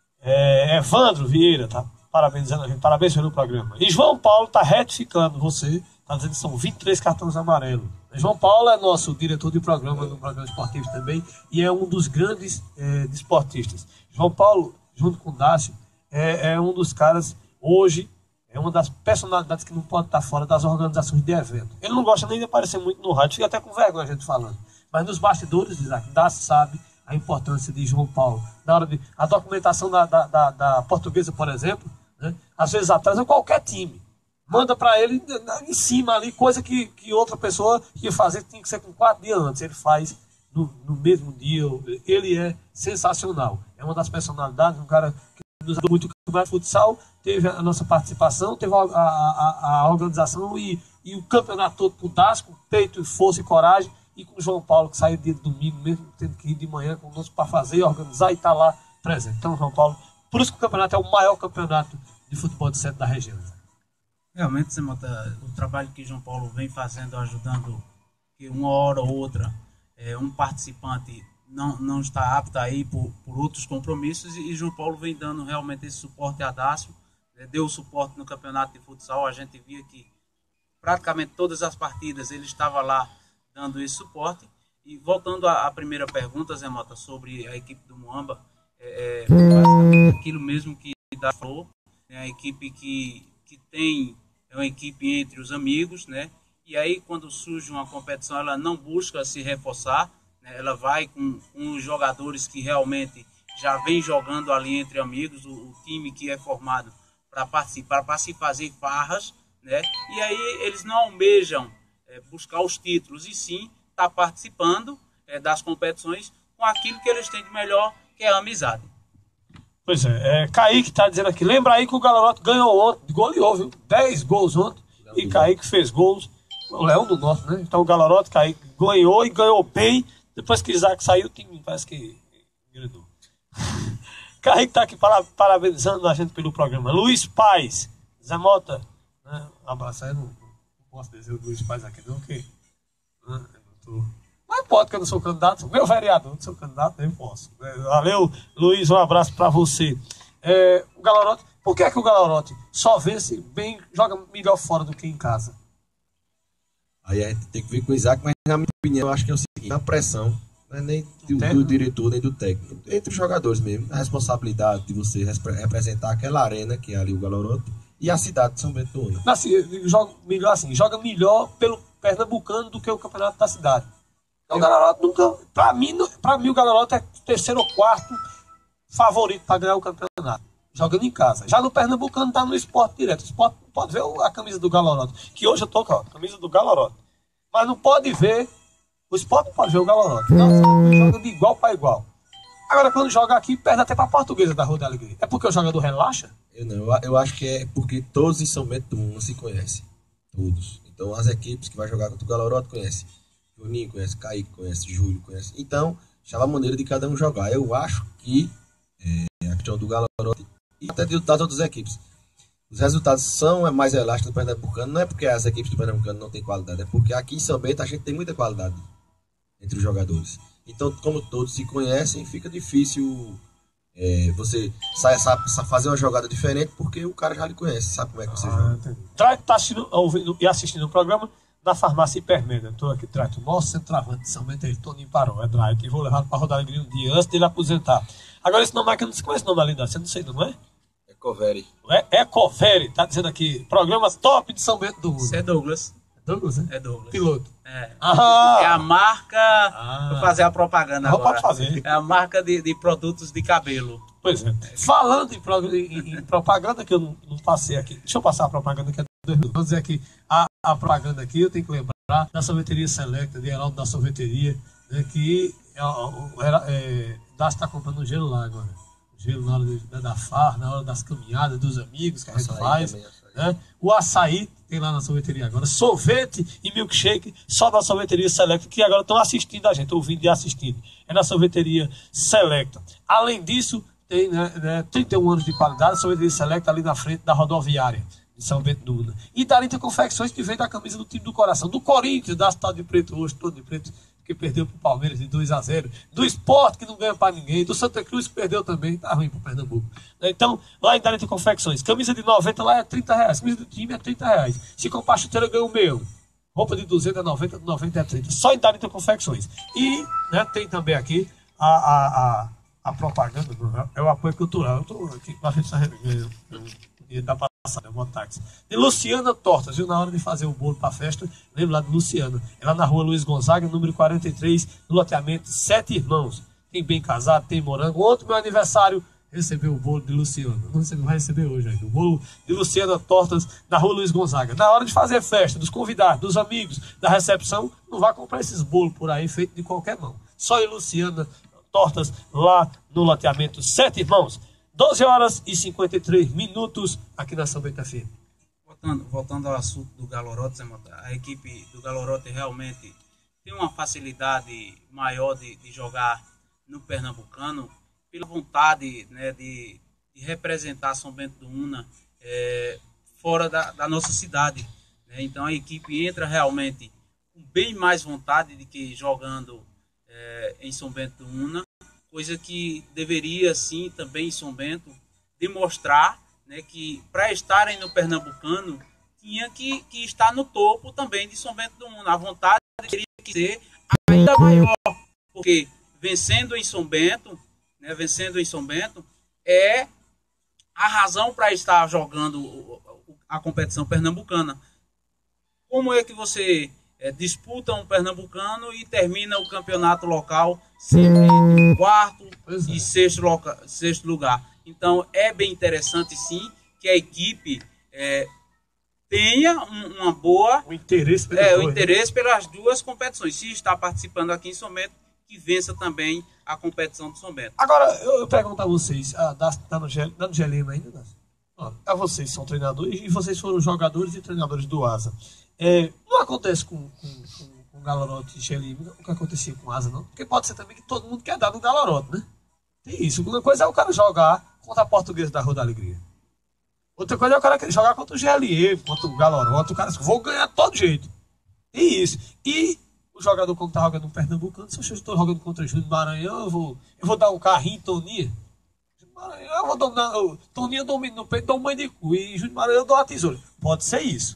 Evandro Vieira tá parabenizando a gente, parabéns pelo programa. E João Paulo tá retificando você, tá dizendo que são 23 cartões amarelos. João Paulo é nosso diretor de programa do programa esportivo também e é um dos grandes desportistas. João Paulo, junto com o Dácio, é um dos caras, hoje, é uma das personalidades que não pode estar fora das organizações de evento. Ele não gosta nem de aparecer muito no rádio, fica até com vergonha a gente falando. Mas nos bastidores, Isaac, Dácio sabe a importância de João Paulo. Na hora a documentação da Portuguesa, por exemplo, né, às vezes atrasa qualquer time. Manda para ele em cima ali, coisa que outra pessoa ia fazer, tinha que ser com 4 dias antes. Ele faz no mesmo dia. Ele é sensacional. É uma das personalidades, um cara que nos ajudou muito no campeonato de futsal, teve a nossa participação, teve a organização e o campeonato todo com o Dasco, peito, força e coragem, e com o João Paulo, que saiu dia de domingo, mesmo tendo que ir de manhã conosco para fazer, organizar e estar lá presente. Então, João Paulo, por isso que o campeonato é o maior campeonato de futebol de centro da região. Realmente, Zemota, o trabalho que João Paulo vem fazendo, ajudando que uma hora ou outra um participante não está apto a ir por outros compromissos, e João Paulo vem dando realmente esse suporte a Dácio, deu suporte no campeonato de futsal. A gente via que praticamente todas as partidas ele estava lá dando esse suporte. E voltando à primeira pergunta, Zé Mota, sobre a equipe do Muamba, basicamente aquilo mesmo que Dá falou, né? A equipe que tem, é uma equipe entre os amigos, né? E aí quando surge uma competição, ela não busca se reforçar, né? Ela vai com os jogadores que realmente já vem jogando ali entre amigos, o time que é formado para participar, para se fazer farras, né? E aí eles não almejam buscar os títulos, e sim estar participando das competições com aquilo que eles têm de melhor, que é a amizade. Pois Kaique está dizendo aqui, lembra aí que o Galerote ganhou ontem, goleou, viu? 10 gols ontem, e Kaique fez gols, o Leão do Norte, né? Então o Galerote, Kaique ganhou e ganhou bem, depois que Isaac saiu, o time parece que engrenou. Kaique está aqui parabenizando a gente pelo programa. Luiz Paz, Zé Mota, né? Um abraço aí, não posso dizer o Luiz Paz aqui não, porque mas pode, que eu não sou candidato, meu vereador, não sou candidato, nem posso. Valeu, Luiz, um abraço para você. O Galerote, por que o Galerote só vence bem, joga melhor fora do que em casa? Aí a gente tem que ver com o Isaac, mas na minha opinião, eu acho que é o seguinte, a pressão, não é nem do diretor, nem do técnico, entre os jogadores mesmo, a responsabilidade de você representar aquela arena, que é ali o Galerote, e a cidade de São Bento do Una. Assim, joga melhor pelo pernambucano do que o campeonato da cidade. Então, o Galerote nunca, pra mim o Galerote é terceiro ou quarto favorito para ganhar o campeonato, jogando em casa. Já no pernambucano tá no Esporte direto. O Esporte pode ver a camisa do Galerote, que hoje eu tô com a camisa do Galerote, mas não pode ver, o Esporte não pode ver o Galerote. Então, joga de igual para igual. Agora, quando joga aqui, perde até para a Portuguesa da Rua da Alegria. É porque o jogador relaxa? Eu acho que é porque todos em São Bento do Una se conhecem. Todos. Então, as equipes que vai jogar contra o Galerote conhecem. Juninho conhece, Kaique conhece, Júlio conhece. Então, chama a maneira de cada um jogar. Eu acho que a questão do Galerote e até das outras equipes, os resultados são mais elásticos do Pernambucano. Não é porque as equipes do Pernambucano não têm qualidade, é porque aqui em São Bento a gente tem muita qualidade entre os jogadores. Então, como todos se conhecem, fica difícil você fazer uma jogada diferente, porque o cara já lhe conhece, sabe como é que você joga. Traito está ouvindo e assistindo o programa da Farmácia Hipermega. Estou aqui, Traito, nosso centroavante de São Bento, ele Toninho parou, Traito, e vou levar para rodar alegria um dia antes dele aposentar. Agora, esse nome aqui, eu não sei qual é esse nome ali, você não sei, não é? Ecoveri. Ecoveri, tá dizendo aqui, programa top de São Bento do Una. Isso é Douglas. Douglas, né? É Douglas. Piloto. É a marca. Vou fazer a propaganda agora. Pode fazer. É a marca de produtos de cabelo. Pois é. Falando em propaganda, que eu não passei aqui. Deixa eu passar a propaganda que é do 2000. Vou dizer aqui, a propaganda aqui, eu tenho que lembrar da sorveteria Selecta, de Heraldo da Sorveteria, né, que está comprando gelo lá agora. Gelo na hora da farra, na hora das caminhadas, dos amigos que a gente faz. Né? O açaí tem lá na sorveteria agora. Sorvete e milkshake só da sorveteria Selecta, que agora estão assistindo a gente, ouvindo e assistindo. É na sorveteria Selecta. Além disso, tem 31 anos de qualidade, a sorveteria Selecta ali na frente da rodoviária de São Bento do Una. E Darita Confecções, que vem da camisa do time do coração, do Corinthians, da cidade de Preto hoje, todo de preto, que perdeu pro Palmeiras de 2-0, do Sport, que não ganha para ninguém, do Santa Cruz, que perdeu também, tá ruim pro Pernambuco. Então, lá em Darita Confecções, camisa de 90 lá é R$30, camisa do time é R$30. Se comprar chuteira, ganha o meu. Roupa de 200 é 90, de 90 é 30. Só em Darita Confecções. E tem também aqui a propaganda, é o apoio cultural. Eu tô aqui para ver se dá para passar, mototáxi. De Luciana Tortas, viu? Na hora de fazer o bolo para a festa, lembro lá de Luciana. É lá na rua Luiz Gonzaga, número 43, no loteamento Sete Irmãos. Tem bem casado, tem morango. Ontem, meu aniversário, recebeu o bolo de Luciana. Não vai receber hoje ainda. O bolo de Luciana Tortas, na rua Luiz Gonzaga. Na hora de fazer festa, dos convidados, dos amigos, da recepção, não vai comprar esses bolos por aí, feitos de qualquer mão. Só em Luciana Tortas, lá no loteamento Sete Irmãos. 12h53 aqui na São Bento FM. Voltando ao assunto do Galerote, a equipe do Galerote realmente tem uma facilidade maior de jogar no Pernambucano, pela vontade, né, de representar São Bento do Una fora da nossa cidade. Né? Então a equipe entra realmente com bem mais vontade do que jogando em São Bento do Una, coisa que deveria, sim, também em São Bento, demonstrar, né, que para estarem no Pernambucano tinha que estar no topo também de São Bento do Mundo. A vontade teria que ser ainda maior, porque vencendo em São Bento, né, é a razão para estar jogando a competição pernambucana. Como é que você disputa um pernambucano e termina o campeonato local sempre em quarto e sexto lugar? Então é bem interessante sim que a equipe tenha uma boa interesse pelas duas competições. Se está participando aqui em São Bento, que vença também a competição de São Bento. Agora, eu pergunto a vocês, tá no GLM ainda? A vocês são treinadores e vocês foram jogadores e treinadores do Asa. Não acontece com o Galorote e GLM o que acontecia com o Asa, não? Porque pode ser também que todo mundo quer dar no Galorote, né? Tem isso. Uma coisa é o cara jogar contra a Portuguesa da Rua da Alegria. Outra coisa é o cara querer jogar contra o GLE, contra o Galorote. O cara vou ganhar de todo jeito. Tem isso. E o jogador, quando tá jogando no Pernambucano, se eu estou jogando contra o Júnior Maranhão, eu vou dar um carrinho em Toninha. Maranhão, eu vou dominar. Toninha domina no peito, dou um banho de cu. E Júnior Maranhão, eu dou uma tesoura. Pode ser isso.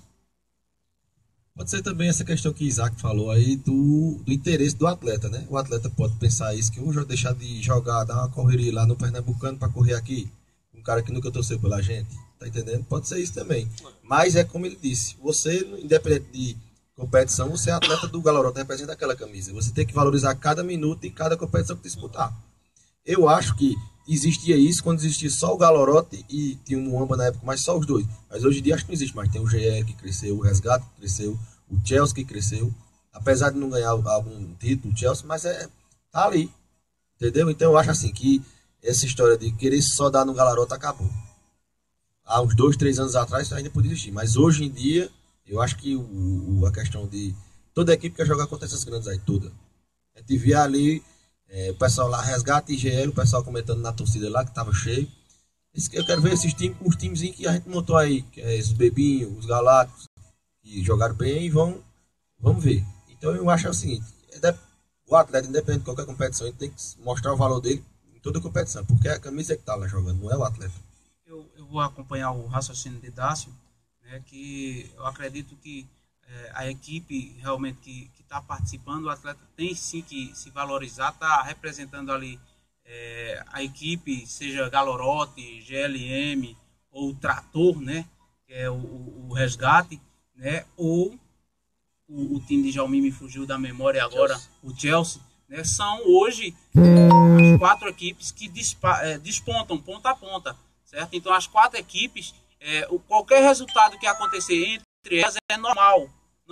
Pode ser também essa questão que Isaac falou aí do interesse do atleta, né? O atleta pode pensar isso, que eu vou deixar de jogar, dar uma correria lá no Pernambucano para correr aqui. Um cara que nunca torceu pela gente. Tá entendendo? Pode ser isso também. Mas é como ele disse, você, independente de competição, você é atleta do Galorote, representa aquela camisa. Você tem que valorizar cada minuto e cada competição que disputar. Eu acho que existia isso quando existia só o Galorote e tinha o Muamba na época, mas só os dois. Mas hoje em dia acho que não existe mais. Tem o GE que cresceu, o Resgate que cresceu, o Chelsea que cresceu. Apesar de não ganhar algum título, o Chelsea, mas tá ali. Entendeu? Então eu acho assim que essa história de querer só dar no Galorote acabou. Há uns 2, 3 anos atrás ainda podia existir. Mas hoje em dia, eu acho que a questão de toda a equipe quer jogar contra essas grandes aí, toda. A gente via ali o pessoal lá, Resgate e GL, o pessoal comentando na torcida lá, que tava cheio. Eu quero ver esses times com os times que a gente montou aí, que é esses Bebinhos, os Galácticos, que jogaram bem e vamos ver. Então eu acho o seguinte, o atleta, independente de qualquer competição, ele tem que mostrar o valor dele em toda a competição, porque é a camisa que tá lá jogando, não é o atleta. Eu vou acompanhar o raciocínio de Dácio, né, que eu acredito que a equipe realmente que está participando, o atleta tem sim que se valorizar, está representando ali a equipe, seja Galorote, GLM ou Trator, né, que é o Resgate, né, ou o time de Jalmi me fugiu da memória agora, o Chelsea, né, são hoje as 4 equipes que despontam ponta a ponta. Certo? Então as 4 equipes, qualquer resultado que acontecer entre elas é normal.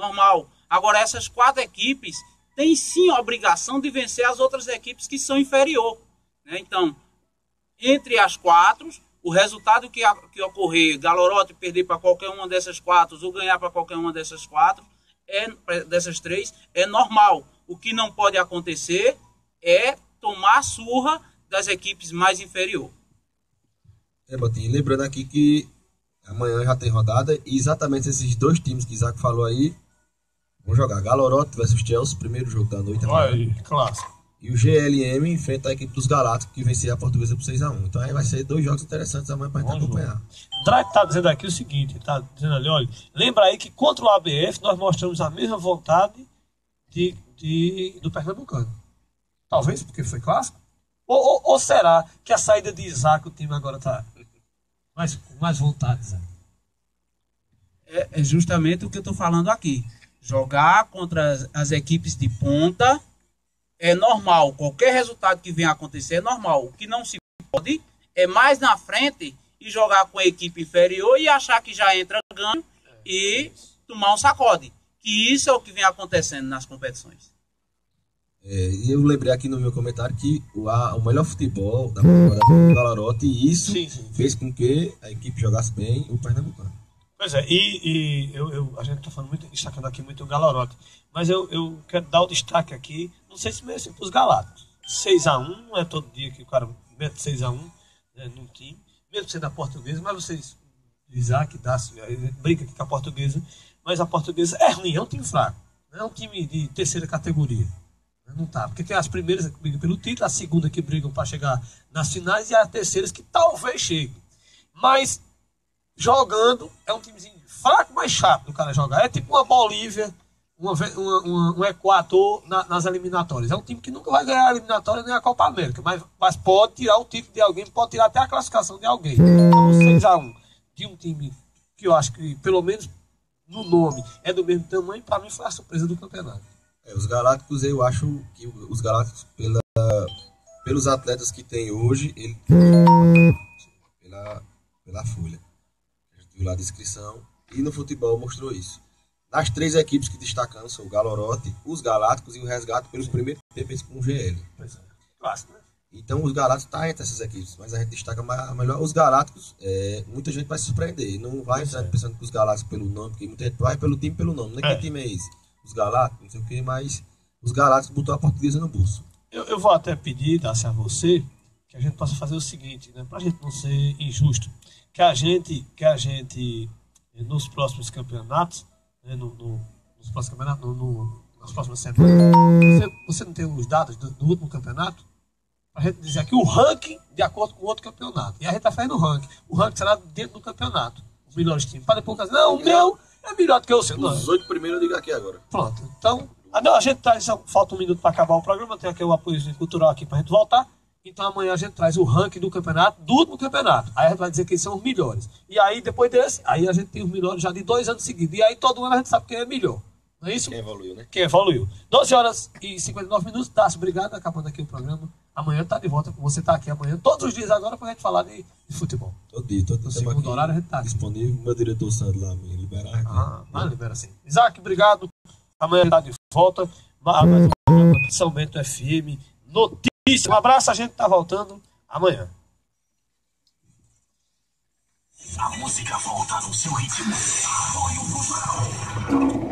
Agora essas 4 equipes têm sim a obrigação de vencer as outras equipes que são inferior. Né? Então, entre as 4, o resultado que ocorrer, Galorote perder para qualquer uma dessas 4 ou ganhar para qualquer uma dessas 4, dessas 3, é normal. O que não pode acontecer é tomar a surra das equipes mais inferiores. Botinho, lembrando aqui que amanhã já tem rodada e exatamente esses 2 times que Isaac falou aí vão jogar Galorote versus Chelsea, primeiro jogo da noite. Aí, clássico. E o GLM enfrenta a equipe dos Galácticos, que venceu a Portuguesa por 6-1. Então aí vai ser 2 jogos interessantes amanhã pra gente acompanhar. Drake tá dizendo aqui o seguinte, tá dizendo ali, olha, lembra aí que contra o ABF nós mostramos a mesma vontade do Pernambucano. Talvez porque foi clássico. Ou será que a saída de Isaac, o time agora tá com mais vontade, Isaac? É justamente o que eu estou falando aqui. Jogar contra as equipes de ponta é normal. Qualquer resultado que venha a acontecer é normal. O que não se pode é mais na frente e jogar com a equipe inferior e achar que já entra ganho e tomar um sacode. Que isso é o que vem acontecendo nas competições. E eu lembrei aqui no meu comentário que o melhor futebol da temporada foi o Galorote e isso fez com que a equipe jogasse bem o Pernambucano. Pois é, a gente está falando muito, destacando aqui muito o Galorote, mas eu quero dar o destaque aqui, não sei se merece para os Galácticos. 6-1, não é todo dia que o cara mete 6-1 no time, mesmo sendo a Portuguesa, mas vocês, Isaac, Dácio, brinca aqui com a Portuguesa, mas a Portuguesa é ruim, é um time fraco, não é um time de terceira categoria. Não tá, porque tem as primeiras que brigam pelo título, a segunda que brigam para chegar nas finais e as terceiras que talvez cheguem. Mas jogando, é um timezinho fraco, mas chato do cara jogar. É tipo uma Bolívia, um Equador nas eliminatórias. É um time que nunca vai ganhar a eliminatória nem a Copa América, mas pode tirar o título de alguém, pode tirar até a classificação de alguém. Então, 6-1 de um time que eu acho que, pelo menos no nome, é do mesmo tamanho, para mim foi a surpresa do campeonato. Os Galácticos, eu acho que os Galácticos, pelos atletas que tem hoje, ele pela folha. A gente viu lá a descrição e no futebol mostrou isso. Nas 3 equipes que destacamos são o Galorote, os Galácticos e o Resgate pelos primeiros tempos com o GL. Pois é. Clássico, né? Então os Galácticos estão entre essas equipes, mas a gente destaca melhor os Galácticos. Muita gente vai se surpreender. Não vai pensando que os Galácticos pelo nome, porque muita gente vai pelo time pelo nome. Não é que time é esse? Os Galácticos, não sei o que, mas os Galácticos botou a portuguesa no bolso. Eu vou até pedir, Dácia, a você, que a gente possa fazer o seguinte, né? Pra gente não ser injusto, que a gente nos próximos campeonatos, né? Nos próximos campeonatos, nas próximas semanas, você não tem os dados do último campeonato? Pra gente dizer aqui o ranking de acordo com o outro campeonato. E a gente tá fazendo o ranking. O ranking será dentro do campeonato. Os melhores times. Para depois dizer, não, o meu é melhor do que o seu. Os 8 primeiros eu digo aqui agora. Pronto. Então, a gente traz, falta um minuto para acabar o programa, tem aqui o apoio cultural aqui pra gente voltar. Então amanhã a gente traz o ranking do campeonato, do último campeonato. Aí a gente vai dizer quem são os melhores. E aí, depois desse, aí a gente tem os melhores já de 2 anos seguidos. E aí todo ano a gente sabe quem é melhor. Não é isso? Quem evoluiu, né? Quem evoluiu. 12h59. Dácio, obrigado. Acabando aqui o programa. Amanhã tá de volta com você, tá aqui amanhã, todos os dias agora, pra gente falar de futebol. Todo dia. No segundo horário a gente tá aqui. Disponível, meu diretor Sandro lá me liberar aqui. Libera sim. Isaac, obrigado. Amanhã tá de volta. Mais um programa São Bento FM Notícia. Um abraço, a gente tá voltando amanhã. A música volta no seu ritmo. Apoio cultural.